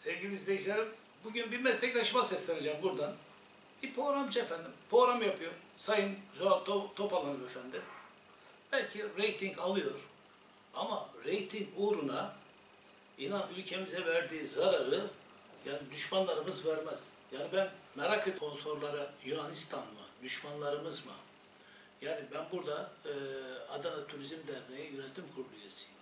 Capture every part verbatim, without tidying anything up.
Sevgili izleyicilerim, bugün bir meslektaşıma sesleneceğim buradan. Bir programcı efendim, program yapıyor. Sayın Zuhal Topal hanımefendi. Belki reyting alıyor. Ama reyting uğruna inan ülkemize verdiği zararı yani düşmanlarımız vermez. Yani ben merak ediyorum, sponsorları Yunanistan mı, düşmanlarımız mı? Yani ben burada e, Adana Turizm Derneği Yönetim Kurulu üyesiyim.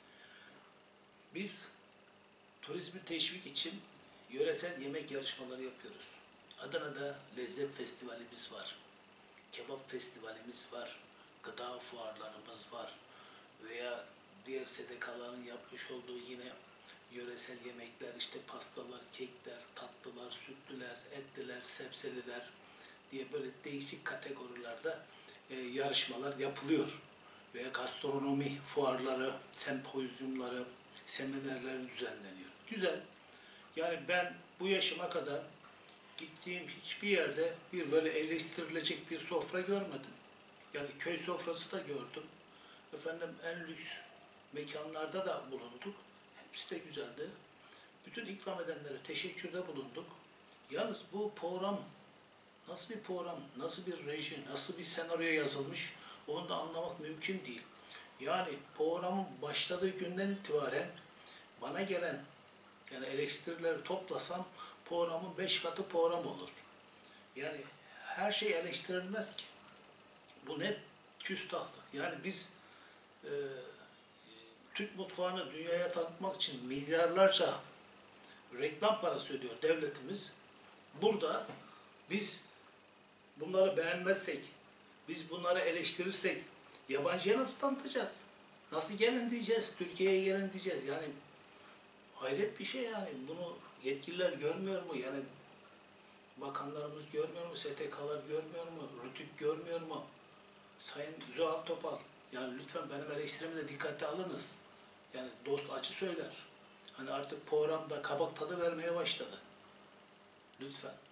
Biz turizmi teşvik için yöresel yemek yarışmaları yapıyoruz. Adana'da lezzet festivalimiz var. Kebap festivalimiz var. Gıda fuarlarımız var. Veya diğer S D K'ların yapmış olduğu yine yöresel yemekler, işte pastalar, kekler, tatlılar, sütlüler, etliler, sebzeliler diye böyle değişik kategorilerde e, yarışmalar yapılıyor. Veya gastronomi fuarları, sempozyumları, seminerler düzenleniyor. Güzel. Yani ben bu yaşıma kadar gittiğim hiçbir yerde bir böyle eleştirilecek bir sofra görmedim. Yani köy sofrası da gördüm. Efendim en lüks mekanlarda da bulunduk. Hepsi de güzeldi. Bütün ikram edenlere teşekkürde bulunduk. Yalnız bu program nasıl bir program, nasıl bir reji, nasıl bir senaryo yazılmış onu da anlamak mümkün değil. Yani programın başladığı günden itibaren bana gelen yani eleştirileri toplasam programın beş katı program olur. Yani her şey eleştirilmez ki. Bu ne küstahlık. Yani biz e, Türk mutfağını dünyaya tanıtmak için milyarlarca reklam parası ödüyor devletimiz. Burada biz bunları beğenmezsek, biz bunları eleştirirsek yabancıya nasıl tanıtacağız? Nasıl gelin diyeceğiz, Türkiye'ye gelin diyeceğiz. Yani hayret bir şey yani. Bunu yetkililer görmüyor mu? Yani bakanlarımız görmüyor mu? S T K'lar görmüyor mu? RTÜK görmüyor mu? Sayın Zuhal Topal, yani lütfen benim eleştirimi de dikkate alınız. Yani dost açı söyler. Hani artık programda kabak tadı vermeye başladı. Lütfen.